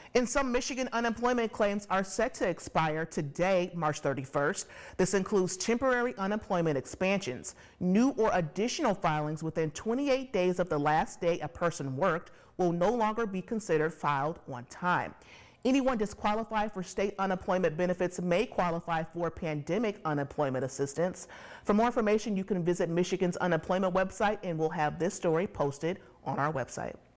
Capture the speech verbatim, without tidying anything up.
And some Michigan unemployment claims are set to expire today, March thirty-first. This includes temporary unemployment expansions. New or additional filings within twenty-eight days of the last day a person worked will no longer be considered filed on time. Anyone disqualified for state unemployment benefits may qualify for pandemic unemployment assistance. For more information, you can visit Michigan's unemployment website, and we'll have this story posted on our website.